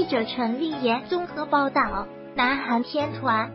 者陈立言综合报道，南韩天团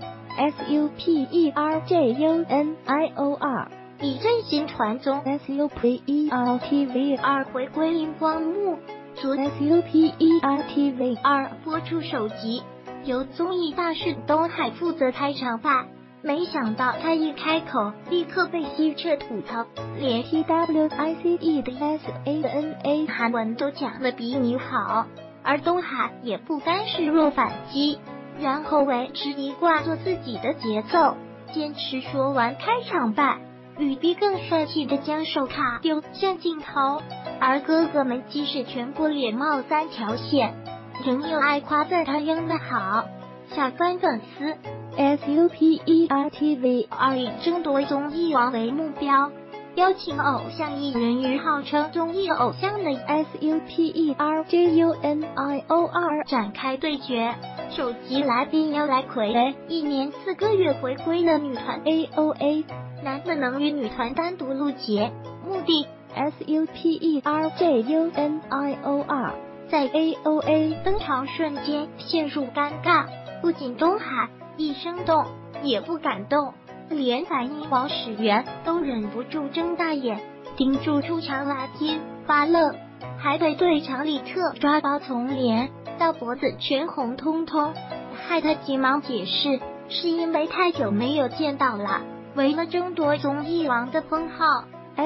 SUPERJUNIOR 以最新团综 SUPERTV2 回归荧光幕，足 SUPERTV2 播出首集，由综艺大师东海负责开场白。没想到他一开口，立刻被希澈吐槽，连 TWICE 的 SANA 韩文都讲得比你好。而东海也不甘示弱反击，然后维持一贯做自己的节奏，坚持说完开场白，雨滴更帅气的将手卡丢向镜头。而哥哥们即使全部脸冒三条线，仍有爱夸赞他扔得好。小番粉丝 SUPERTV2 以争夺综艺王为目标，邀请偶像艺人与号称综艺偶像的 SUPERJUNIOR 展开对决。首集来宾要来傀儡1年4个月回归的女团 AOA， 难得能与女团单独录节目的 SUPERJUNIOR 在 AOA 登场瞬间陷入尴尬，不仅东海一声动也不敢动，连反应王始源都忍不住睁大眼盯住出场来宾发愣，还被队长李特抓包从脸到脖子全红彤彤，害他急忙解释是因为太久没有见到了，为了争夺综艺王的封号。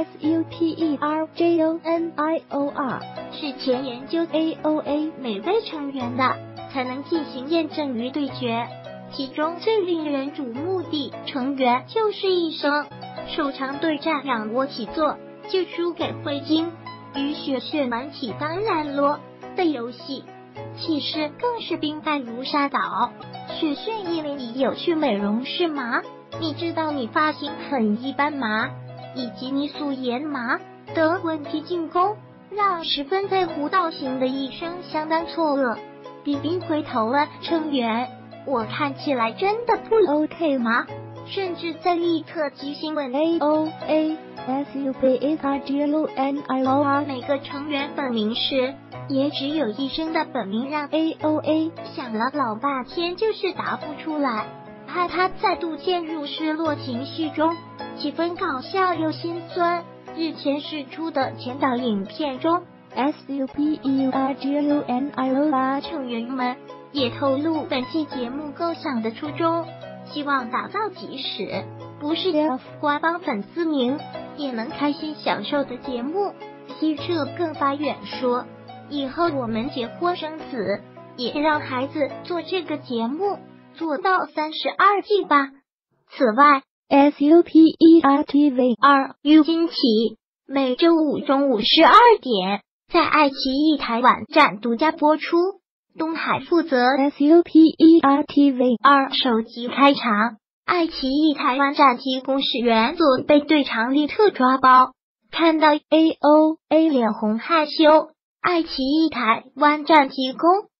SUPERJUNIOR 事前研究 AOA 每位成员的，才能进行验证与对决。其中最令人瞩目的成员就是一生首场对战仰卧起坐就输给慧晶，与雪雪玩起当然咯的游戏，气势更是兵败如山倒。雪雪以为你有去美容室吗？你知道你发型很一般吗？以及你素颜吗？的问题进攻，让十分在乎造型的一生相当错愕。冰冰回头问成员，我看起来真的不 OK 吗？甚至在立刻即兴问 AOA SUPERJUNIOR 每个成员本名时，也只有一声的本名让 AOA 想了老半天就是答不出来，怕他再度陷入失落情绪中，气氛搞笑又心酸。日前释出的前导影片中 SUPERJUNIOR 成员们也透露本期节目构想的初衷，希望打造即使不是官方粉丝名也能开心享受的节目。希澈更发远说，以后我们结婚生子，也让孩子做这个节目，做到32季吧。此外 SUPERTV2 今起每周五中午12点在爱奇艺台网站独家播出。东海负责 SUPERTV2 首集开场，爱奇艺台湾站提供始源组被队长立特抓包，看到 AOA 脸红害羞，爱奇艺台湾站提供